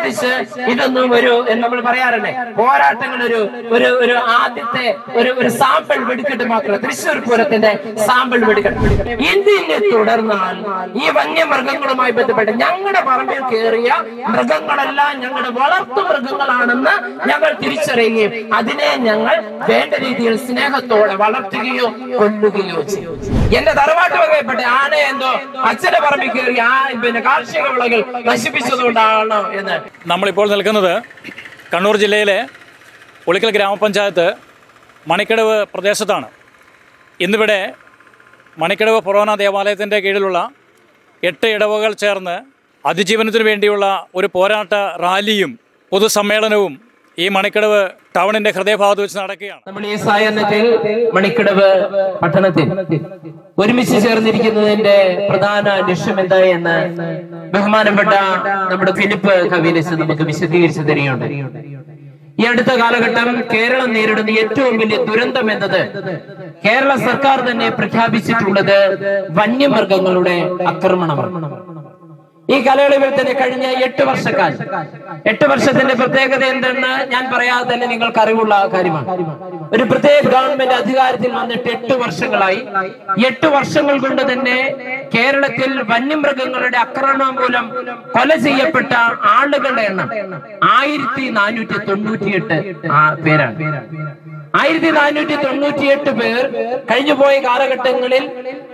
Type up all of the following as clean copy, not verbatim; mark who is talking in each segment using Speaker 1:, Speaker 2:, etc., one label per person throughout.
Speaker 1: സംബന്ധിച്ച് ഇതൊന്നും നമ്മൾ പറയാറുണ്ട്, പോരാട്ടങ്ങൾ ഒരു ആദ്യത്തെ ഒരു സാമ്പിൾ വെടിക്കെട്ട് മാത്രം, തൃശ്ശൂർ പൂരത്തിന്റെ സാമ്പിൾ വെടിക്കെട്ട്. ഇതിനെ തുടർന്നാൽ ഈ വന്യമൃഗങ്ങളുമായി ബന്ധപ്പെട്ട് ഞങ്ങളുടെ പറമ്പിൽ കയറിയ മൃഗങ്ങളെല്ലാം ഞങ്ങളുടെ വളർത്തു മൃഗങ്ങളാണെന്ന് ഞങ്ങൾ തിരിച്ചറിയുകയും അതിനെ ഞങ്ങൾ വേണ്ട രീതിയിൽ സ്നേഹത്തോടെ വളർത്തുകയോ കൊല്ലുകയോ ചെയ്യും. എന്റെ തറവാട്ട് വകയപ്പെട്ട ആന എന്തോ അച്ഛന്റെ പറമ്പിൽ കയറി കാർഷിക വിളകൾ നശിപ്പിച്ചതുകൊണ്ടാണോ എന്ന്.
Speaker 2: നമ്മളിപ്പോൾ നിൽക്കുന്നത് കണ്ണൂർ ജില്ലയിലെ ഉളിക്കൽ ഗ്രാമപഞ്ചായത്ത് മണിക്കടവ് പ്രദേശത്താണ്. ഇന്നിവിടെ മണിക്കടവ് ഫൊറോന ദേവാലയത്തിൻ്റെ കീഴിലുള്ള 8 ഇടവകൾ ചേർന്ന് അതിജീവനത്തിനു വേണ്ടിയുള്ള ഒരു പോരാട്ട റാലിയും പൊതുസമ്മേളനവും ഈ മണിക്കടവ് ടൗണിന്റെ ഹൃദയഭാഗത്ത് വെച്ച് നടക്കുകയാണ്.
Speaker 1: നമ്മൾ ഈ സായാഹ്നത്തിൽ മണിക്കടവ് പട്ടണത്തിൽ ഒരുമിച്ച് ചേർന്നിരിക്കുന്നതിന്റെ പ്രധാന ലക്ഷ്യം എന്താ എന്ന് ബഹുമാനപ്പെട്ട നമ്മുടെ ഫിലിപ്പ് കവീലസ് നമുക്ക് വിശദീകരിച്ചു തരികയുണ്ട്. ഈ അടുത്ത കാലഘട്ടം കേരളം നേരിടുന്ന ഏറ്റവും വലിയ ദുരന്തം എന്നത് കേരള സർക്കാർ തന്നെ പ്രഖ്യാപിച്ചിട്ടുള്ളത് വന്യമൃഗങ്ങളുടെ ആക്രമണമാണ്. ഈ കാലയളവിൽ തന്നെ കഴിഞ്ഞ 8 വർഷക്കാലം 8 വർഷത്തിന്റെ പ്രത്യേകത എന്തെന്ന് ഞാൻ പറയാതെ തന്നെ നിങ്ങൾക്ക് അറിവുള്ള കാര്യമാണ്. ഒരു പ്രത്യേക ഗവൺമെന്റ് അധികാരത്തിൽ വന്നിട്ട് 8 വർഷങ്ങളായി. 8 വർഷങ്ങൾ കൊണ്ട് തന്നെ കേരളത്തിൽ വന്യമൃഗങ്ങളുടെ ആക്രമണം മൂലം കൊല ചെയ്യപ്പെട്ട ആളുകളുടെ എണ്ണം 1498 പേരാണ്. 1498 പേർ കഴിഞ്ഞുപോയ കാലഘട്ടങ്ങളിൽ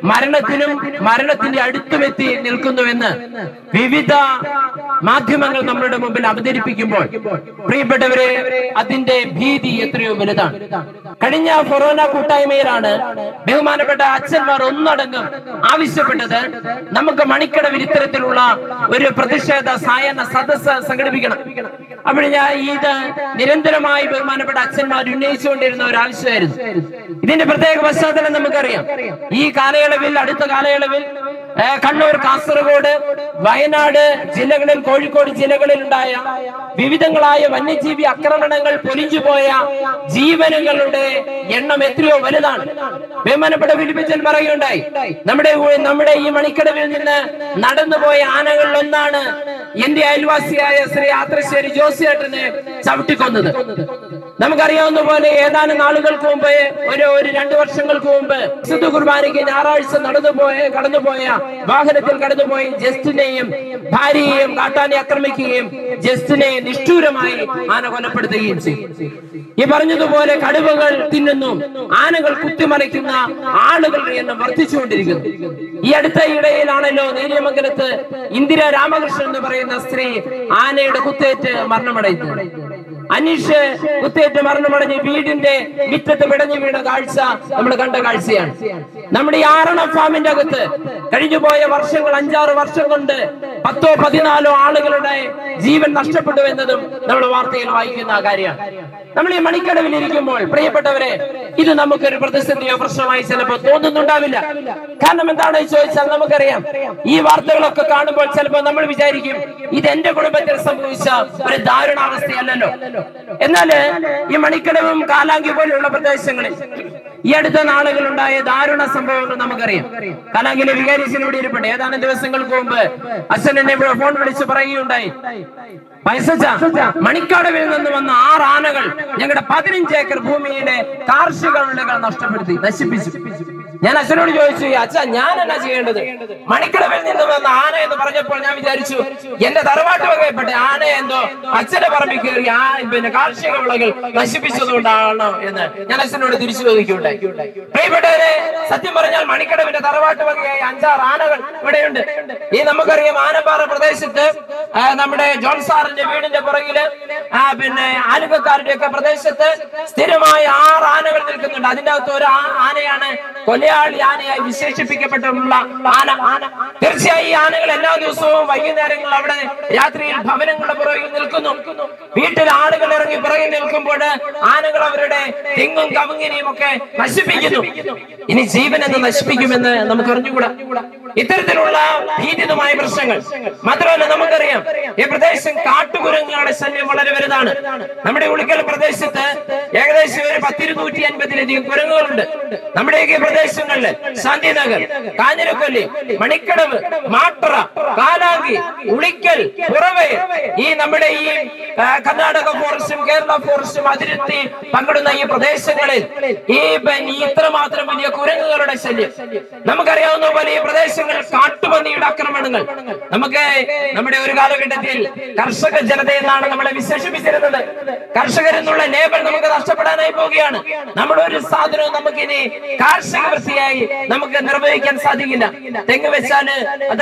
Speaker 1: മരണത്തിന്റെ അടുത്തുമെത്തി നിൽക്കുന്നുവെന്ന് വിവിധ മാധ്യമങ്ങൾ നമ്മളുടെ മുമ്പിൽ അവതരിപ്പിക്കുമ്പോൾ പ്രിയപ്പെട്ടവരെ, അതിന്റെ ഭീതി എത്രയോ വലുതാണ്. കഴിഞ്ഞ ഫൊറോന കൂട്ടായ്മയിലാണ് ബഹുമാനപ്പെട്ട അച്ഛന്മാർ ഒന്നടങ്കം ആവശ്യപ്പെട്ടത്, നമുക്ക് മണിക്കടവിൽ ഇത്തരത്തിലുള്ള ഒരു പ്രതിഷേധ സായാഹ്ന സദസ്സ് സംഘടിപ്പിക്കണം. അപ്പോൾ ഞാൻ ഇത് നിരന്തരമായി ബഹുമാനപ്പെട്ട അച്ഛന്മാർ ഉന്നയിച്ചുകൊണ്ടിരുന്ന ഒരു ആവശ്യമായിരുന്നു. ഇതിന്റെ പ്രത്യേക പശ്ചാത്തലം നമുക്കറിയാം. ഈ കാലയളവിൽ, അടുത്ത കാലയളവിൽ കണ്ണൂർ, കാസർഗോഡ്, വയനാട് ജില്ലകളിൽ, കോഴിക്കോട് ജില്ലകളിൽ ഉണ്ടായ വിവിധങ്ങളായ വന്യജീവി ആക്രമണങ്ങൾ, പൊലിഞ്ഞുപോയ ജീവനുകളുടെ എണ്ണം എത്രയോ വലുതാണ്. ബഹുമാനപ്പെട്ട ഫിലിപ്പച്ചൻ പറയുകയുണ്ടായി, നമ്മുടെ ഈ മണിക്കടവിൽ നിന്ന് നടന്നുപോയ ആനകളിൽ ഒന്നാണ് എന്റെ അയൽവാസിയായ ശ്രീ ആത്രശ്ശേരി ജോസിയേട്ടനെ ചവിട്ടിക്കൊന്നത്. നമുക്കറിയാവുന്ന പോലെ ഏതാനും നാളുകൾക്ക് മുമ്പ്, ഒരു 2 വർഷങ്ങൾക്ക് മുമ്പ് വിശുദ്ധ കുർബാനയ്ക്ക് ഞായറാഴ്ച കടന്നുപോയ വാഹനത്തിൽ കടന്നുപോയി ജസ്റ്റിനെയും ഭാര്യയെയും കാട്ടാനെ ആക്രമിക്കുകയും ജസ്റ്റിനെ നിഷ്ഠൂരമായി ആന കൊലപ്പെടുത്തുകയും ചെയ്യും. ഈ പറഞ്ഞതുപോലെ കടുവകൾ തിന്നുന്നു, ആനകൾ കുത്തിമറിക്കുന്ന ആളുകളുടെ എണ്ണം വർദ്ധിച്ചുകൊണ്ടിരിക്കുന്നു. ഈ അടുത്ത ഇടയിലാണല്ലോ നേര്യമംഗലത്ത് ഇന്ദിര രാമകൃഷ്ണൻ എന്ന് പറയുന്ന സ്ത്രീ ആനയുടെ കുത്തേറ്റ് മരണമടയുന്നത്. അനീഷ് കുത്തേറ്റ് മരണമടഞ്ഞ് വീടിന്റെ മുറ്റത്ത് പിടഞ്ഞു വീണ കാഴ്ച നമ്മൾ കണ്ട കാഴ്ചയാണ്. നമ്മുടെ ഈ ആറളം ഫാമിന്റെ അകത്ത് കഴിഞ്ഞുപോയ വർഷങ്ങൾ, 5-6 വർഷം കൊണ്ട് 10-14 ആളുകളുടെ ജീവൻ നഷ്ടപ്പെട്ടു എന്നതും നമ്മൾ വാർത്തയിൽ വായിക്കുന്ന കാര്യമാണ്. നമ്മൾ ഈ മണിക്കടവിൽ ഇരിക്കുമ്പോൾ പ്രിയപ്പെട്ടവരെ, ഇത് നമുക്കൊരു പ്രതിസന്ധിയോ പ്രശ്നമായി ചിലപ്പോൾ തോന്നുന്നുണ്ടാവില്ല. കാരണം എന്താണെന്ന് ചോദിച്ചാൽ നമുക്കറിയാം, ഈ വാർത്തകളൊക്കെ കാണുമ്പോൾ ചിലപ്പോൾ നമ്മൾ വിചാരിക്കും ഇത് എന്റെ കുടുംബത്തിൽ സംഭവിച്ച ഒരു ദാരുണാവസ്ഥയല്ലല്ലോ. എന്നാല് ഈ മണിക്കടവും കാലാങ്കി പോലെയുള്ള പ്രദേശങ്ങളിൽ ഈ അടുത്ത നാളുകളുണ്ടായ ദാരുണ സംഭവങ്ങൾ നമുക്കറിയാം. കാലാങ്കിലെ വികാരിച്ചൻ ഇവിടെ ഇരിപ്പുണ്ട്. ഏതാനും ദിവസങ്ങൾക്ക് മുമ്പ് അച്ഛൻ എന്നെ ഫോൺ വിളിച്ച് പറയുകയുണ്ടായി, മണിക്കടവിൽ നിന്ന് വന്ന 6 ആനകൾ ഞങ്ങളുടെ 15 ഏക്കർ ഭൂമിയുടെ കാർഷിക വിളകൾ നശിപ്പിച്ചു. ഞാൻ അച്ഛനോട് ചോദിച്ചു, അച്ഛാ ഞാൻ എന്നാ ചെയ്യേണ്ടത്? മണിക്കടവിൽ നിന്ന് വന്ന ആന എന്ന് പറഞ്ഞപ്പോൾ ഞാൻ വിചാരിച്ചു എന്റെ തറവാട്ട് വകയപ്പെട്ട ആന എന്തോ അച്ഛന്റെ പറമ്പിൽ കയറി കാർഷിക വിളകൾ നശിപ്പിച്ചതുകൊണ്ടാണോ എന്ന് ഞാൻ അച്ഛനോട് തിരിച്ചു ചോദിക്കുകയുണ്ടായി. പ്രിയപ്പെട്ടവരെ, സത്യം പറഞ്ഞാൽ മണിക്കടവിന്റെ തറവാട്ട് വകയായി 5-6 ആനകൾ ഇവിടെയുണ്ട്. ഈ നമുക്കറിയാം, ആനപ്പാറ പ്രദേശത്ത് നമ്മുടെ ജോൺ സാറിന്റെ വീടിന്റെ പുറകില് ആലുവക്കാരുടെ ഒക്കെ പ്രദേശത്ത് സ്ഥിരമായി 6 ആനകൾ നിൽക്കുന്നുണ്ട്. അതിന്റെ അകത്ത് ഒരു ആനയാണ് കൊലയാളി ആനയായി വിശേഷിപ്പിക്കപ്പെട്ടിട്ടുള്ള ആന. തീർച്ചയായും ഈ ആനകൾ എല്ലാ ദിവസവും വൈകുന്നേരങ്ങളിൽ അവിടെ രാത്രിയിൽ ഭവനങ്ങളുടെ പുറകിൽ നിൽക്കുന്നു. വീട്ടിൽ ആളുകൾ ഇറങ്ങി പുറകിൽ നിൽക്കുമ്പോൾ ആനകൾ അവരുടെ തെങ്ങും കവുങ്ങിനെയും ഒക്കെ നശിപ്പിക്കുന്നു. ഇനി ജീവൻ എന്ന് നശിപ്പിക്കുമെന്ന് നമുക്ക് അറിഞ്ഞുകൂടാ. ഇത്തരത്തിലുള്ള ഭീതിതമായ പ്രശ്നങ്ങൾ മാത്രമല്ല, നമുക്കറിയാം ഈ പ്രദേശം കാട്ടുകുരങ്ങുകളുടെ ശല്യം വളരെ വലുതാണ്. നമ്മുടെ ഉളിക്കൽ പ്രദേശത്ത് ഏകദേശം ഒരു 10-150-ലധികം കുരങ്ങുകളുണ്ട്. നമ്മുടെയൊക്കെ പ്രദേശങ്ങളിൽ ശാന്തിനഗർ, കാഞ്ഞിരക്കൊല്ലി, മണിക്കടവ്, മാട്ടറ, കാലാങ്കി, ഉളിക്കൽ, പുറവയിൽ, ഈ നമ്മുടെ നമ്മുടെ ഈ കർണാടക ഫോറസ്റ്റും കേരള ഫോറസ്റ്റും അതിർത്തി പങ്കിടുന്ന ഈ പ്രദേശങ്ങളിൽ ഈ ഇത്രമാത്രം വലിയ കുരങ്ങുകളുടെ ശല്യം, നമുക്കറിയാവുന്ന പോലെ ഈ പ്രദേശങ്ങളിൽ കാട്ടുപന്നിയുടെ ആക്രമണങ്ങൾ. നമുക്ക് നമ്മുടെ ഒരു കാലഘട്ടത്തിൽ കർഷക ജനത എന്നാണ് നമ്മളെ വിശേഷിപ്പിച്ചിരുന്നത്. കർഷകരെന്നുള്ള ലേബൽ നമുക്ക് നഷ്ടപ്പെടാനായി പോവുകയാണ്. നമ്മുടെ ഒരു സാധനവും നമുക്കിനി കാർഷിക വൃത്തിയായി നമുക്ക് നിർവഹിക്കാൻ സാധിക്കില്ല. തെങ്ങ് വെച്ചാൽ അത്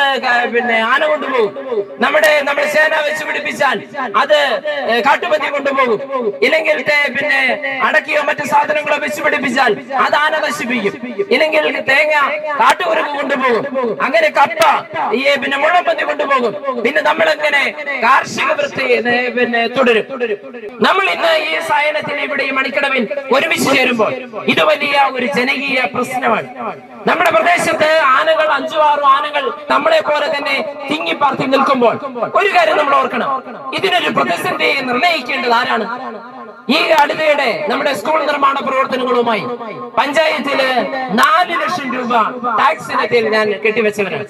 Speaker 1: ആന കൊണ്ടുപോകും, നമ്മുടെ സേന വെച്ച് പിടിപ്പിച്ചാൽ അത് കാട്ടുപന്നി കൊണ്ടുപോകും, ഇല്ലെങ്കിൽ അടക്കിയോ മറ്റു സാധനങ്ങളോ വെച്ച് പിടിപ്പിച്ചാൽ അത് ആന നശിപ്പിക്കും, ഇല്ലെങ്കിൽ തേങ്ങ കാട്ടുകുരങ്ങ് കൊണ്ടുപോകും, അങ്ങനെ കപ്പ മുള്ളപ്പന്നി കൊണ്ടുപോകും. പിന്നെ നമ്മളെങ്ങനെ കാർഷിക വൃത്തി തുടരും. നമ്മൾ ഇന്ന് ഈ സായനത്തിൽ ഇവിടെ ഈ മണിക്കടവിൽ ഒരുമിച്ച് ചേരുമ്പോൾ ഇത് വലിയ ഒരു ജനകീയ പ്രശ്നമാണ്. നമ്മുടെ പ്രദേശത്ത് ആനകൾ 5-6 ആനകൾ നമ്മളെ പോലെ തന്നെ തിങ്ങിപ്പാർത്തി നിൽക്കുമ്പോൾ ഒരു കാര്യം നമ്മൾ ഓർക്കണം, ഇതിനൊരു പ്രതിസന്ധി നിർണയിക്കേണ്ടത് ആരാണ്? ഈ അടുത്തിടെ നമ്മുടെ സ്കൂൾ നിർമ്മാണ പ്രവർത്തനങ്ങളുമായി പഞ്ചായത്തില് 4 ലക്ഷം രൂപ ടാക്സ് ഇനത്തിൽ ഞാൻ കെട്ടിവെച്ചവരാണ്.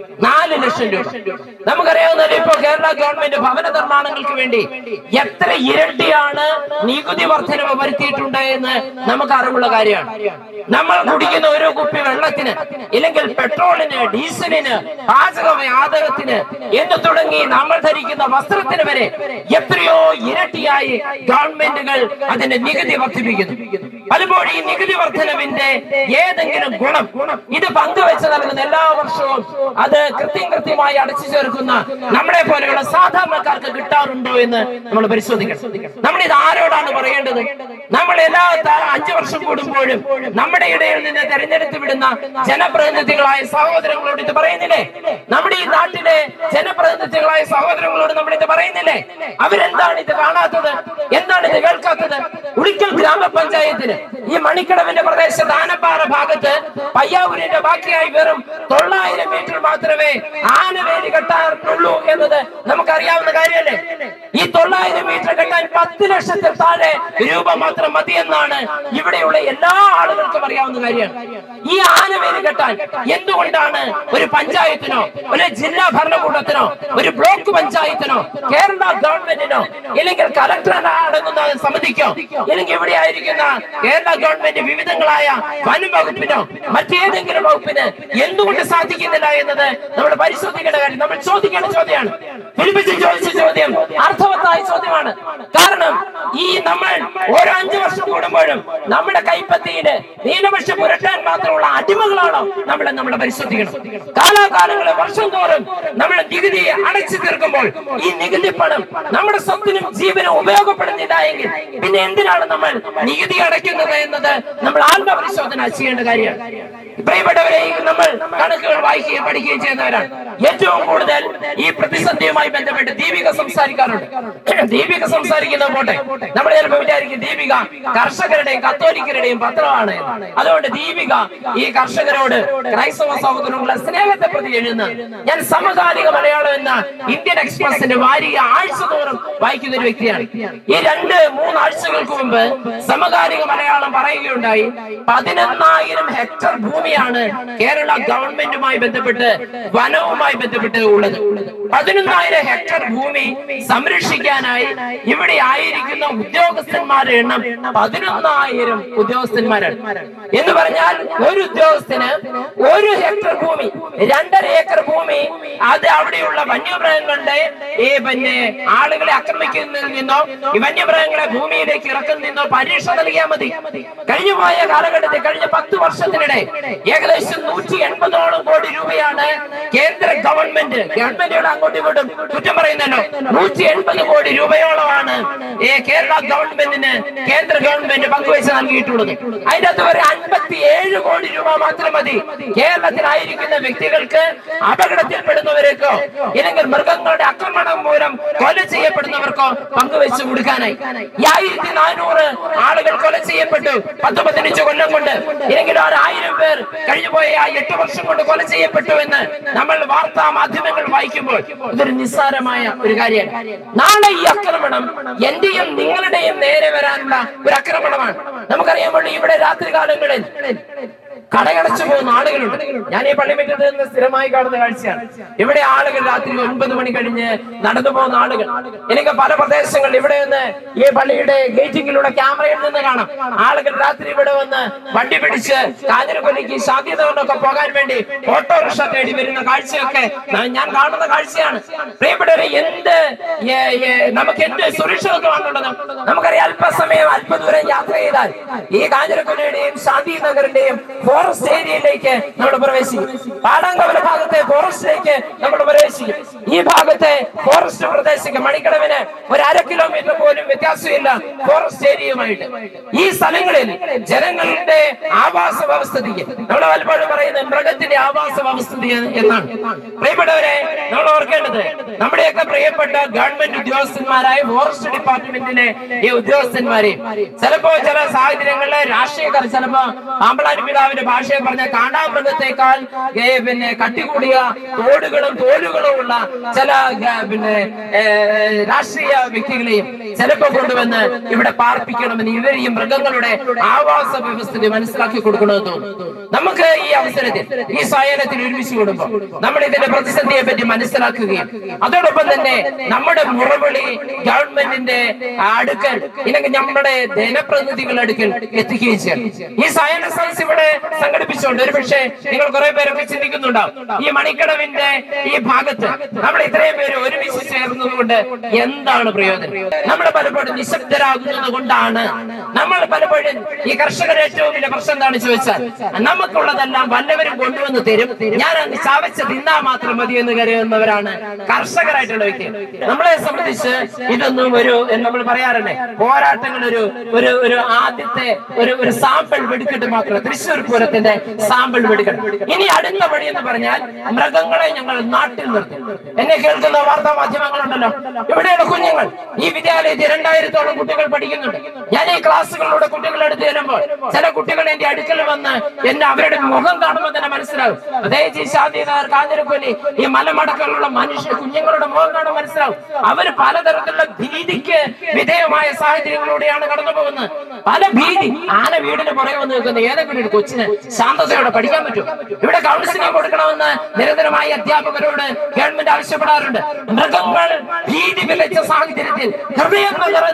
Speaker 1: 4 ലക്ഷം രൂപ. നമുക്കറിയാവുന്നത് ഇപ്പോ കേരള ഗവൺമെന്റ് ഭവന നിർമ്മാണങ്ങൾക്ക് വേണ്ടി എത്ര ഇരട്ടിയാണ് നികുതി വർധനവ് വരുത്തിയിട്ടുണ്ട് എന്ന് നമുക്ക് അറിവുള്ള കാര്യമാണ്. നമ്മൾ കുടിക്കുന്ന ഓരോ കുപ്പി വെള്ളത്തിന്, ഇല്ലെങ്കിൽ പെട്രോളിന്, ഡീസലിന്, പാചകവാതകത്തിന് എന്ന് തുടങ്ങി നമ്മൾ ധരിക്കുന്ന വസ്ത്രത്തിന് വരെ എത്രയോ ഇരട്ടിയായി ഗവൺമെന്റ് അതിന്റെ നികുതി വർദ്ധിപ്പിക്കുന്നു. പലപ്പോഴും ഈ നികുതി വർധനവിന്റെ ഏതെങ്കിലും ഗുണം ഇത് പങ്കുവെച്ച് നൽകുന്ന എല്ലാ വർഷവും അത് കൃത്യമായി അടച്ചു ചേർക്കുന്ന നമ്മളെ പോലെയുള്ള സാധാരണക്കാർക്ക് കിട്ടാറുണ്ടോ എന്ന് നമ്മൾ പരിശോധിക്കണം. നമ്മൾ ഇത് ആരോടാണ് പറയേണ്ടത്? നമ്മൾ എല്ലാ 5 വർഷം കൂടുമ്പോഴും നമ്മുടെ ഇടയിൽ നിന്ന് തെരഞ്ഞെടുത്ത് വിടുന്ന ജനപ്രതിനിധികളായ സഹോദരങ്ങളോട് ഇത് പറയുന്നില്ലേ? നമ്മുടെ ഈ നാട്ടിലെ ജനപ്രതിനിധികളായ സഹോദരങ്ങളോട് നമ്മൾ ഇത് പറയുന്നില്ലേ? അവരെന്താണ് ഇത് കാണാത്തത്? എന്താണ് ഇത് കേൾക്കാത്തത്? ഉളിക്കൽ ഗ്രാമപഞ്ചായത്തിന് ഈ മണിക്കടവിന്റെ പ്രദേശത്ത് ആനപ്പാറ ഭാഗത്ത് പയ്യാവൂരിന്റെ ബാക്കിയായി വെറും 900 മീറ്റർ മാത്രമേ ആനവേലി കെട്ടാറുള്ളൂ എന്നത് നമുക്കറിയാവുന്ന കാര്യമല്ലേ? ഈ 900 മീറ്റർ കെട്ടാൻ 10 ലക്ഷത്തിൽ താഴെ രൂപ മാത്രം മതിയെന്നാണ് ഇവിടെയുള്ള എല്ലാ ആളുകൾക്കും അറിയാവുന്ന കാര്യമാണ്. ഈ ആനവേലി കെട്ടാൻ എന്തുകൊണ്ടാണ് ഒരു പഞ്ചായത്തിനോ, ഒരു ജില്ലാ ഭരണകൂടത്തിനോ, ഒരു ബ്ലോക്ക് പഞ്ചായത്തിനോ, കേരള ഗവൺമെന്റിനോ, ഇല്ലെങ്കിൽ കലക്ടർ അടങ്ങുന്ന സമിതിക്കോ, ഇല്ലെങ്കിൽ ഇവിടെ ആയിരിക്കുന്ന കേരള ഗവൺമെന്റ് വിവിധങ്ങളായ വനം വകുപ്പിനോ മറ്റേതെങ്കിലും വകുപ്പിന് എന്തുകൊണ്ട് സാധിക്കുന്നില്ല എന്നത് നമ്മൾ പരിശോധിക്കേണ്ട കാര്യം. നമ്മൾ ചോദിക്കേണ്ട ചോദ്യമാണ്. ഫിലിപ്പിച്ച് ചോദിച്ച ചോദ്യം അർത്ഥവത്തായ ചോദ്യമാണ്. കാരണം ഈ നമ്മൾ ഓരോ 5 വർഷം കൂടുമ്പോഴും നമ്മുടെ കൈപ്പത്തിയില് നീലപക്ഷ പുരട്ടാൻ മാത്രമുള്ള അടിമകളാണോ നമ്മളെ പരിശോധിക്കണം. കാലാകാലങ്ങളെ വർഷം തോറും നമ്മൾ നികുതി അടച്ചു തീർക്കുമ്പോൾ ഈ നികുതി പണം നമ്മുടെ സ്വത്തിനും ജീവനും ഉപയോഗപ്പെടുന്നില്ല എങ്കിൽ പിന്നെ എന്തിനാണ് നമ്മൾ നികുതി അടയ്ക്കുന്നത് എന്നത് നമ്മൾ ആത്മപരിശോധന ചെയ്യേണ്ട കാര്യമാണ്. പ്രിയപ്പെട്ടവരെ, നമ്മൾ കണക്കുകൾ വായിക്കുകയും പഠിക്കുകയും ചെയ്യുന്നവരാണ്. ഏറ്റവും കൂടുതൽ ഈ പ്രതിസന്ധിയുമായി ബന്ധപ്പെട്ട് ദീപിക സംസാരിക്കാറുണ്ട്. ദീപിക സംസാരിക്കുന്ന പോട്ടെ, നമ്മൾ ചിലപ്പോൾ വിചാരിക്കും ദീപിക കർഷകരുടെയും കത്തോലിക്കരുടെയും പത്രമാണ്. അതുകൊണ്ട് ദീപിക ഈ കർഷകരോട് ക്രൈസ്തവ സഹോദരങ്ങളുടെ സ്നേഹത്തെ പ്രതി എഴുതുന്ന ഞാൻ സമകാലിക മലയാളം എന്ന ഇന്ത്യൻ എക്സ്പ്രസിന്റെ വാരിക ആഴ്ചതോറും വായിക്കുന്ന ഒരു വ്യക്തിയാണ്. ഈ 2-3 ആഴ്ചകൾക്ക് മുമ്പ് സമകാലിക മലയാളം പറയുകയുണ്ടായി, 11,000 ഹെക്ടർ ഭൂമിയാണ് കേരള ഗവൺമെന്റുമായി ബന്ധപ്പെട്ട് വനവുമായി ബന്ധപ്പെട്ട് ഉള്ളത്. 11,000 ഹെക്ടർ ഭൂമി സംരക്ഷിക്കാനായി ഇവിടെ ആയിരിക്കുന്ന ഉദ്യോഗസ്ഥന്മാരുടെ എണ്ണം 11,000 ഉദ്യോഗസ്ഥന്മാരാണ്. എന്ന് പറഞ്ഞാൽ ഒരു ഉദ്യോഗസ്ഥന് 1 ഹെക്ടർ ഭൂമി, 2.5 ഏക്കർ ഭൂമി, അത് അവിടെയുള്ള വന്യമൃഗങ്ങളുടെ ആളുകളെ ആക്രമിക്കുന്നതിൽ നിന്നോ ഈ വന്യമൃഗങ്ങളെ ഭൂമിയിലേക്ക് ഇറക്കുന്നതിൽ നിന്നോ പരീക്ഷ നൽകിയാൽ മതി. കഴിഞ്ഞുപോയ കാലഘട്ടത്തിൽ കഴിഞ്ഞ 10 വർഷത്തിനിടെ ഏകദേശം 180 കോടി രൂപയാണ് കേന്ദ്ര ഗവൺമെന്റുകൾ അങ്ങോട്ടും ഇങ്ങോട്ടും കുറ്റം പറയുന്നല്ലോ, 180 കോടി രൂപയോളമാണ് കേരള ഗവൺമെന്റിന് കേന്ദ്ര ഗവൺമെന്റ് പങ്കുവെച്ച് നൽകിയിട്ടുള്ളത്. അതിന്റെ അകത്ത് ഒരു 57 കോടി രൂപ മാത്രം മതി കേരളത്തിലായിരിക്കുന്ന വ്യക്തികൾക്ക്, അപകടത്തിൽപ്പെടുന്നവർക്കോ ഇല്ലെങ്കിൽ മൃഗങ്ങളുടെ ആക്രമണം മൂലം കൊല ചെയ്യപ്പെടുന്നവർക്കോ പങ്കുവെച്ച് കൊടുക്കാനായി. 1400 ആളുകൾ കൊല ചെയ്യപ്പെട്ടു 10-15 കൊല്ലം കൊണ്ട്, ഇല്ലെങ്കിൽ 1000 പേർ കഴിഞ്ഞുപോയ 8 വർഷം കൊണ്ട് കൊല ചെയ്യപ്പെട്ടു എന്ന് നമ്മൾ വാർത്താ മാധ്യമങ്ങൾ വായിക്കുമ്പോൾ ഇതൊരു നിസ്സാരമായ ഒരു കാര്യമാണ്. നാളെ ഈ ആക്രമണം എന്റെയും നിങ്ങളുടെയും നേരെ വരാനുള്ള ഒരു ആക്രമണമാണ്. നമുക്കറിയാമ്പോൾ ഇവിടെ രാത്രി കാലങ്ങളിൽ കടയടച്ചു പോകുന്ന ആളുകളുണ്ട്. ഞാൻ ഈ പള്ളിമുറ്റത്ത് നിന്ന് സ്ഥിരമായി കാണുന്ന കാഴ്ചയാണ്. ഇവിടെ ആളുകൾ രാത്രി 9 മണി കഴിഞ്ഞ് നടന്നു പോകുന്ന ആളുകൾ. എനിക്ക് പല പ്രദേശങ്ങളിൽ ഇവിടെ നിന്ന് ഈ പള്ളിയുടെ ഗേറ്റിങ്ങിലൂടെ ക്യാമറയിൽ നിന്ന് കാണാം. ആളുകൾ രാത്രി ഇവിടെ വന്ന് വണ്ടി പിടിച്ച് കാഞ്ഞിരപ്പള്ളിക്ക് സാധ്യത കൊണ്ടൊക്കെ പോകാൻ വേണ്ടി ഓട്ടോറിക്ഷ തേടി വരുന്ന കാഴ്ചയൊക്കെ ഞാൻ കാണുന്ന കാഴ്ചയാണ്. പ്രിയപ്പെട്ടവരെ, നമുക്ക് എന്ത് സുരക്ഷിതത്വമാണുള്ളത്? നമുക്കറിയാം, അല്പസമയം അല്പദൂരം യാത്ര ചെയ്താൽ ഈ കാഞ്ഞിരപ്പള്ളിയുടെയും ശാന്തി നഗറിന്റെയും ഫോറസ്റ്റ് ഏരിയയിലേക്ക് നമ്മൾ പ്രവേശിക്കും. പാടാങ്കവല ഭാഗത്തെ ഫോറസ്റ്റിലേക്ക് നമ്മൾ പ്രവേശിക്കും. ഈ ഭാഗത്തെ ഫോറസ്റ്റ് പ്രദേശത്ത് മണിക്കടവിന് ഒരു 1/2 കിലോമീറ്റർ പോലും വ്യത്യാസമില്ല ഫോറസ്റ്റ് ഏരിയയുമായിട്ട്. ഈ സ്ഥലങ്ങളിൽ ജനങ്ങളുടെ ആവാസ വ്യവസ്ഥിതിക്ക് നമ്മൾ പലപ്പോഴും പറയുന്നത് മൃഗത്തിന്റെ ആവാസ വ്യവസ്ഥിതി എന്നാണ്. പ്രിയപ്പെട്ടവരെ, നമ്മൾ ഓർക്കേണ്ടത് നമ്മുടെയൊക്കെ പ്രിയപ്പെട്ട ഗവൺമെന്റ് ഉദ്യോഗസ്ഥന്മാരായ ഫോറസ്റ്റ് ഡിപ്പാർട്ട്മെന്റിലെ ഈ ഉദ്യോഗസ്ഥന്മാരെ ചിലപ്പോ ചില സാഹചര്യങ്ങളിലെ രാഷ്ട്രീയക്കാർ ചിലപ്പോ പാമ്പളാനി പിതാവിന്റെ ഭാഷയെ പറഞ്ഞ കാണ്ടാമൃഗത്തെക്കാൾ കട്ടികൂടിയ തോടുകളും തോലുകളും ഉള്ള ചില രാഷ്ട്രീയ വ്യക്തികളെയും ചിലപ്പോ കൊണ്ടുവന്ന് ഇവിടെ പാർപ്പിക്കണമെന്ന് ഇവരെയും മൃഗങ്ങളുടെ ആവാസ വ്യവസ്ഥയെ മനസ്സിലാക്കി കൊടുക്കണമെന്ന് തോന്നുന്നു. നമുക്ക് ഈ അവസരത്തിൽ ഈ സായാഹ്നത്തിൽ ഒരുമിച്ച് കൂടുമ്പോൾ നമ്മൾ ഇതിന്റെ പ്രതിസന്ധിയെ പറ്റി മനസ്സിലാക്കുകയും അതോടൊപ്പം തന്നെ നമ്മുടെ മുറവിളി ഗവൺമെന്റിന്റെ അടുക്കൽ ഇല്ലെങ്കിൽ നമ്മുടെ ജനപ്രതിനിധികളുടെ അടുക്കൽ എത്തിക്കുകയും ചെയ്യും. ഈ സായാഹ്ന സദസ്സ് ഇവിടെ സംഘടിപ്പിച്ചുകൊണ്ട് ഒരു പക്ഷേ നിങ്ങൾ കുറെ പേരൊക്കെ ചിന്തിക്കുന്നുണ്ടാവും, ഈ മണിക്കടവിന്റെ ഈ ഭാഗത്ത് നമ്മൾ ഇത്രയും പേര് ഒരുമിച്ച് ചേർന്നത് കൊണ്ട് എന്താണ് പ്രയോജനം? നമ്മൾ പലപ്പോഴും നിശബ്ദരാകുന്നത് കൊണ്ടാണ്. നമ്മൾ പലപ്പോഴും ഈ കർഷകരുടെ ഏറ്റവും വലിയ പ്രശ്നം എന്താണെന്ന് ചോദിച്ചാൽ നമുക്കുള്ളതെല്ലാം വല്ലവരും കൊണ്ടുവന്ന് തരും, ഞാൻ അന്ന് ചവച്ച് തിന്നാ മാത്രം മതി എന്ന് കരുതുന്നവരാണ് കർഷകരായിട്ടുള്ള വ്യക്തി. നമ്മളെ സംബന്ധിച്ച് ഇതൊന്നും നമ്മൾ പറയാറുണ്ട്, പോരാട്ടങ്ങൾ ഒരു ആദ്യത്തെ ഒരു സാമ്പിൾ വെടിക്കെട്ട് മാത്രം, തൃശ്ശൂർ പൂരത്തിന്റെ സാമ്പിൾ വെടിക്കെട്ട്. ഇനി അടുത്ത പടി എന്ന് പറഞ്ഞാൽ മൃഗങ്ങളെ ഞങ്ങൾ നാട്ടിൽ നിർത്തും. എന്നെ കേൾക്കുന്ന വാർത്താ മാധ്യമങ്ങളുണ്ടല്ലോ, ഇവിടെയുള്ള കുഞ്ഞുങ്ങൾ ഈ വിദ്യാലയത്തിൽ 2000-ഓളം കുട്ടികൾ പഠിക്കുന്നുണ്ട്. ഞാൻ ഈ ക്ലാസ്സുകളിലൂടെ കുട്ടികളെ അടുത്ത് ചെല്ലുമ്പോൾ ചില കുട്ടികൾ എന്റെ അടുക്കൽ വന്ന് എന്നെ അവരുടെ മുഖം കാണുമ്പോൾ തന്നെ മനസ്സിലാവും. പ്രത്യേകിച്ച് ഈ ശാന്തിനഗർ, കാഞ്ഞിരപ്പള്ളി ഈ മലമടക്കളുള്ള കുഞ്ഞുങ്ങളുടെ മുഖം കാണുമ്പോൾ മനസ്സിലാവും. അവർ പലതരത്തിലുള്ള ഭീതിക്ക് വിധേയമായ സാഹചര്യങ്ങളിലൂടെയാണ് കടന്നു പോകുന്നത്. പല ഭീതി. ആന വീടിന് പുറകെ വന്ന് നിൽക്കുന്ന ഏതെങ്കിലും ഒരു കൊച്ചിന് ശാന്തതയോടെ പഠിക്കാൻ പറ്റും? ഇവിടെ കൗൺസിലിംഗ് കൊടുക്കണമെന്ന് നിരന്തരമായി അധ്യാപകരോട് ഗവൺമെന്റ് ആവശ്യപ്പെടാറുണ്ട്. മൃഗങ്ങൾ ഭീതി വിലച്ച സാഹചര്യത്തിൽ ഹൃദയം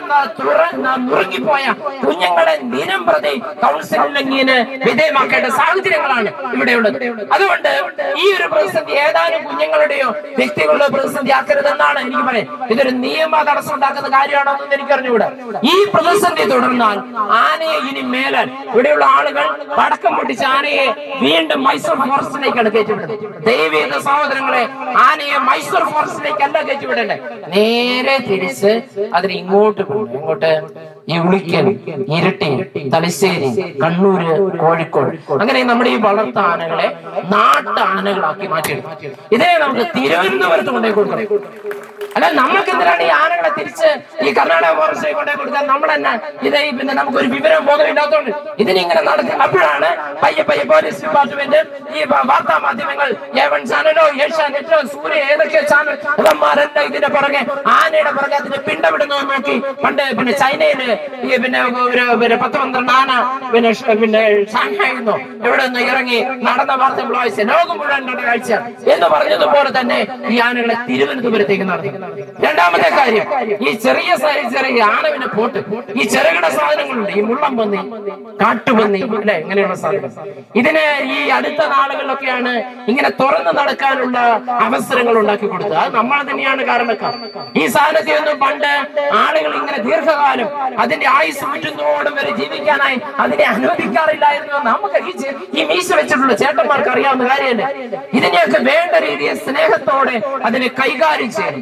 Speaker 1: നുറുങ്ങിപ്പോയ കുഞ്ഞുങ്ങളെ ദിനം പ്രതി കൗൺസിലിംഗിന് വിധേയമാക്കേണ്ട സാഹചര്യങ്ങളാണ് ഇവിടെയുള്ളത്. അതുകൊണ്ട് ഈ ഒരു പ്രതിസന്ധി ഏതാനും കുഞ്ഞുങ്ങളുടെയോ വ്യക്തികളുടെ പ്രതിസന്ധി ആക്കരുതെന്നാണ് എനിക്ക് പറയാം. ഇതൊരു നിയമ തടസ്സം ഉണ്ടാക്കുന്ന കാര്യമാണോ എന്ന് എനിക്കറിഞ്ഞുകൂടാ. ഈ പ്രതിസന്ധി തുടർന്നാൽ ആനയെ ഇനി മേലാൽ ഇവിടെയുള്ള ആളുകൾ പടക്കം പൊട്ടിച്ച് ആനയെ വീണ്ടും മൈസൂർ ഫോറസ്റ്റിലേക്കാണ് കയറ്റിവിടുന്നത്. ദൈവീക സഹോദരങ്ങളെ, ആനയെ മൈസൂർ ഫോറസ്റ്റിലേക്കല്ല കയറ്റിവിടേണ്ടത്, നേരെ തിരിച്ച് അതിന് ഇങ്ങോട്ട് പോകും. ഇങ്ങോട്ട് ഈ ഉളിക്കൽ, ഇരട്ടി, തലശ്ശേരി, കണ്ണൂര്, കോഴിക്കോട്, അങ്ങനെ നമ്മുടെ ഈ വളർത്ത ആനകളെ നാട്ടാനകളാക്കി മാറ്റിയെടുക്കും. ഇതിനെ നമുക്ക് തിരുവനന്തപുരത്ത് കൊണ്ടുപോയി കൊടുക്കണം. അല്ല, നമ്മൾക്ക് എന്തിനാണ് ഈ ആനകളെ തിരിച്ച് ഈ കർണാടക ഫോറസ്റ്റിലേക്ക് കൊണ്ടുപോയി കൊടുക്കാൻ? നമ്മൾ തന്നെ പിന്നെ നമുക്കൊരു വിവരം ബോധമില്ലാത്തതുകൊണ്ട് ഇതിനിങ്ങനെ നടക്കും. അപ്പോഴാണ് പയ്യെ പോലീസ് ഡിപ്പാർട്ട്മെന്റ്, ഈ വാർത്താ മാധ്യമങ്ങൾ, A1 ചാനലോ, ഏഷ്യാനെറ്റോ, സൂര്യ, ഏതൊക്കെ ചാനൽ, ഇവന്മാരെല്ലാം ഇതിന്റെ പുറകെ ആനയുടെ പുറകെ അതിന് പിണ്ടവിടുന്നത് നോക്കി. പണ്ട് ചൈനയില് ഈ പിന്നെ 10-12 ആന പിന്നെ ഷാങ്ഹായിന്നോ എവിടെ നിന്ന് ഇറങ്ങി നടന്ന വാർത്ത ലോകം മുഴുവൻ കണ്ട കാഴ്ച എന്ന് പറഞ്ഞതുപോലെ തന്നെ ഈ ആനകളെ തിരുവനന്തപുരത്തേക്ക് നടത്തി. രണ്ടാമത്തെ കാര്യം, ഈ ചെറിയ ആനവിനെ പോട്ട് ഈ ചെറുകിട സാധനങ്ങളുണ്ട്, ഈ മുള്ളം പന്നി, കാട്ടുപന്നി, അല്ലെ, ഇങ്ങനെയുള്ള സാധനം. ഇതിന് ഈ അടുത്ത നാളുകളിലൊക്കെയാണ് ഇങ്ങനെ തുറന്നു നടക്കാനുള്ള അവസരങ്ങൾ ഉണ്ടാക്കി കൊടുത്തത്. അത് നമ്മൾ തന്നെയാണ് കാരണക്കാർ. ഈ സാധനത്തെ ഒന്നും പണ്ട് ആളുകൾ ഇങ്ങനെ ദീർഘകാലം അതിന്റെ ആയുസ് മുറ്റുന്നോടും വരെ ജീവിക്കാനായി അതിനെ അനുവദിക്കാറില്ലായിരുന്നു. നമുക്ക് ഈ മീശ വെച്ചിട്ടുള്ള ചേട്ടന്മാർക്ക് അറിയാവുന്ന കാര്യമല്ലേ. ഇതിനെയൊക്കെ വേണ്ട രീതിയിൽ സ്നേഹത്തോടെ അതിനെ കൈകാര്യം ചെയ്യണം.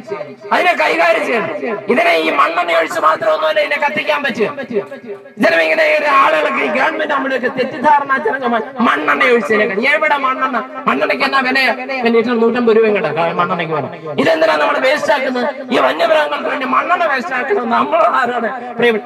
Speaker 1: ഇതിനെ ഈ മണ്ണെണ്ണ ഒഴിച്ച് മാത്രമൊന്നുമല്ല ഇതിനെ കത്തിക്കാൻ പറ്റുക. ഇതിനെ ആളുകൾക്ക് ഗവൺമെന്റ് നമ്മുടെയൊക്കെ തെറ്റിദ്ധാരണ മണ്ണെണ്ണ ഒഴിച്ചതിനേക്കാൾ എവിടെ മണ്ണെണ്ണയ്ക്ക് എന്നാ വില? 150 രൂപയും കേട്ടോ മണ്ണെണ്ണയ്ക്ക് വേണം. ഇതെന്തിനാ നമ്മൾ വേസ്റ്റ് ആക്കുന്നത്? ഈ വന്യമൃഗങ്ങൾക്ക് വേണ്ടി മണ്ണെണ്ണ വേസ്റ്റ് ആക്കുന്നത് നമ്മളോട് ആരാണ്?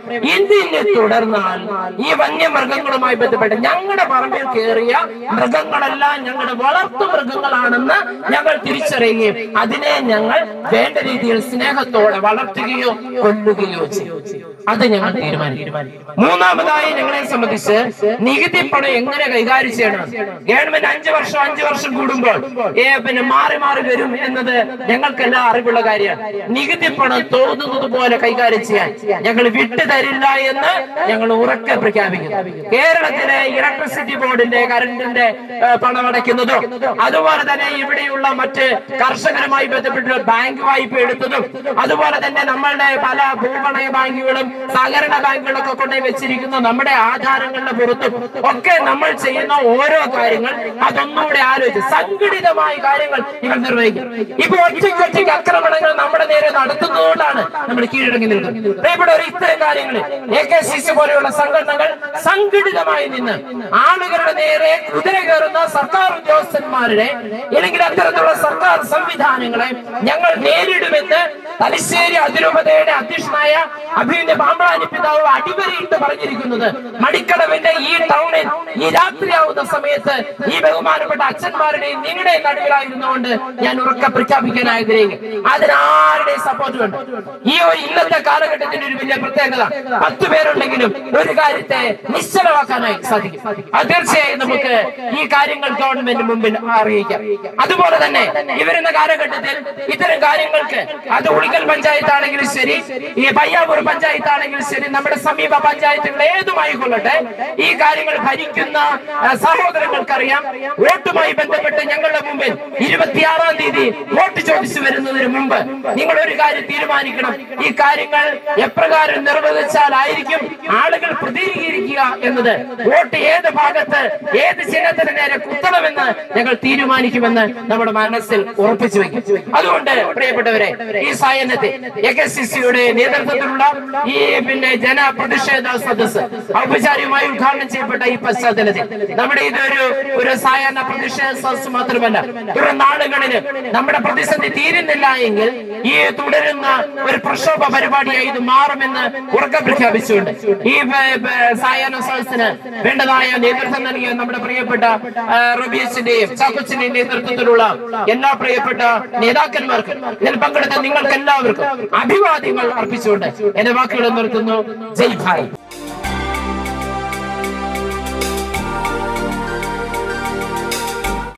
Speaker 1: ഇതിനെ തുടർന്നാൽ ഈ വന്യമൃഗങ്ങളുമായി ബന്ധപ്പെട്ട് ഞങ്ങളുടെ പറമ്പിൽ കയറിയ മൃഗങ്ങളെല്ലാം ഞങ്ങളുടെ വളർത്തു മൃഗങ്ങളാണെന്ന് ഞങ്ങൾ തിരിച്ചറിയുകയും അതിനെ ഞങ്ങൾ വേണ്ട രീതിയിൽ സ്നേഹത്തോടെ വളർത്തുകയോ കൊല്ലുകയോ ചെയ്യും. അത് ഞങ്ങൾ തീരുമാനിക്കും. മൂന്നാമതായി ഞങ്ങളെ സംബന്ധിച്ച് നികുതി പണം എങ്ങനെ കൈകാര്യം ചെയ്യണം. ഗവൺമെന്റ് 5 വർഷം കൂടുമ്പോൾ പിന്നെ മാറി മാറി വരും എന്നത് ഞങ്ങൾക്കെല്ലാം അറിവുള്ള കാര്യമാണ്. നികുതി പണം തോന്നുന്നത് പോലെ കൈകാര്യം ചെയ്യാൻ ഞങ്ങൾ വിട്ടുതരില്ല എന്ന് ഞങ്ങൾ ഉറക്കെ പ്രഖ്യാപിക്കുന്നു. കേരളത്തിലെ ഇലക്ട്രിസിറ്റി ബോർഡിന്റെ കറണ്ടിന്റെ പണം അടയ്ക്കുന്നതും അതുപോലെ തന്നെ ഇവിടെയുള്ള മറ്റ് കർഷകരുമായി ബന്ധപ്പെട്ട് ബാങ്ക് വായ്പ എടുത്തതും അതുപോലെ തന്നെ നമ്മളുടെ പല ഭൂപണയ ബാങ്കുകളും സഹകരണ ബാങ്കുകളൊക്കെ കൊണ്ടു വെച്ചിരിക്കുന്ന നമ്മുടെ ആധാരങ്ങളുടെ പുറത്തും ഒക്കെ നമ്മൾ ചെയ്യുന്ന ഓരോ കാര്യങ്ങൾ അതൊന്നുകൂടെ ആലോചിച്ച് സംഘടിതമായ കാര്യങ്ങൾ നിങ്ങൾ നിർവഹിക്കും. ഇപ്പൊ ഒറ്റയ്ക്ക് ആക്രമണങ്ങൾ നമ്മുടെ നേരെ നടത്തുന്നതുകൊണ്ടാണ് നമ്മൾ കീഴടങ്ങി നിൽക്കുന്നത്. ഇവിടെ ഇത്തരം കാര്യങ്ങൾ AKCC പോലെയുള്ള സംഘടനകൾ സംഘടിതമായി നിന്ന് ആളുകളുടെ നേരെ കുതിര കയറുന്ന സർക്കാർ ഉദ്യോഗസ്ഥന്മാരുടെ അല്ലെങ്കിൽ അത്തരത്തിലുള്ള സർക്കാർ സംവിധാനങ്ങളെ ഞങ്ങൾ നേരിടുമെന്ന് തലശ്ശേരി അതിരൂപതയുടെ അധ്യക്ഷനായ അഭിനന്ദ പാമ്പ്ളാനി പിതാവ് അടിവരയിട്ട് പറഞ്ഞിരിക്കുന്നത്. മണിക്കടവിന്റെ ഈ ടൗണിൽ ഈ രാത്രിയാവുന്ന സമയത്ത് ഈ ബഹുമാനപ്പെട്ട അച്ഛന്മാരുടെയും നിങ്ങളുടെയും നടുവിലായിരുന്നുകൊണ്ട് ഞാൻ ഉറക്കെ പ്രഖ്യാപിക്കാൻ ആഗ്രഹിക്കും. അതിനാരുടെയും സപ്പോർട്ട് വേണ്ട. ഈ ഇന്നത്തെ കാലഘട്ടത്തിന്റെ ഒരു വലിയ പ്രത്യേകത 10 പേരുണ്ടെങ്കിലും ഒരു കാര്യത്തെ നിശ്ചലമാക്കാനായി സാധിക്കും. അത് തീർച്ചയായും നമുക്ക് ഈ കാര്യങ്ങൾ ഗവൺമെന്റ് മുമ്പിൽ അറിയിക്കാം. അതുപോലെ തന്നെ ഈ വരുന്ന കാലഘട്ടത്തിൽ ഇത്തരം കാര്യങ്ങൾക്ക് അത് ഉളിക്കൽ പഞ്ചായത്താണെങ്കിലും ശരി, ഈ പയ്യാവൂർ പഞ്ചായത്താണെങ്കിലും ശരി, നമ്മുടെ സമീപ പഞ്ചായത്തുകൾ ഏതുമായി കൊള്ളട്ടെ, ഈ കാര്യങ്ങൾ ഭരിക്കുന്ന സഹോദരങ്ങൾക്കറിയാം. വോട്ടുമായി ബന്ധപ്പെട്ട് ഞങ്ങളുടെ മുമ്പിൽ 26-ാം തീയതി വോട്ട് ചോദിച്ചു വരുന്നതിന് മുമ്പ് നിങ്ങൾ ഒരു കാര്യം തീരുമാനിക്കണം. ഈ കാര്യങ്ങൾ എപ്രകാരം നിർവഹിച്ചാലായിരിക്കും ആളുകൾ പ്രതികരിക്കുക എന്നത്, വോട്ട് ഏത് ഭാഗത്ത് ഏത് ചിഹ്നത്തിന് നേരെ കുത്തണമെന്ന് ഞങ്ങൾ തീരുമാനിക്കുമെന്ന് നമ്മുടെ മനസ്സിൽ ഉറപ്പിച്ചു വയ്ക്കും. അതുകൊണ്ട് പ്രിയപ്പെട്ടവരെ, ഈ സായന്നത്തെ AKCCയുടെ നേതൃത്വത്തിലുള്ള ഈ ജനപ്രതിഷേധ സദസ്സ് ഔപചാരികമായി ഉദ്ഘാടനം ചെയ്യപ്പെട്ട ഈ പശ്ചാത്തലത്തിൽ നമ്മുടെ ഇതൊരു സായാഹ്ന പ്രതിഷേധ സദസ്സ് മാത്രമല്ല, തുടർ നാളുകളിൽ നമ്മുടെ പ്രതിസന്ധി തീരുന്നില്ല എങ്കിൽ ഈ തുടരുന്ന ഒരു പ്രക്ഷോഭ പരിപാടിയായി ഇത് മാറുമെന്ന് ഉറക്കെ പ്രഖ്യാപിച്ചുകൊണ്ട് ഈ സായാഹ്ന സദസ്സിന് വേണ്ടതായ നേതൃത്വം നൽകിയ നമ്മുടെ പ്രിയപ്പെട്ട റബീസിന്റെയും ചാക്കോച്ചിന്റെയും നേതൃത്വത്തിലുള്ള എല്ലാ പ്രിയപ്പെട്ട നേതാക്കന്മാർക്കും ഇതിൽ പങ്കെടുത്ത നിങ്ങൾക്ക് എല്ലാവർക്കും അഭിവാദ്യങ്ങൾ അർപ്പിച്ചുകൊണ്ട് എന്റെ വാക്കുകൾ നിർത്തുന്നു. ജയ് ഭാരത്.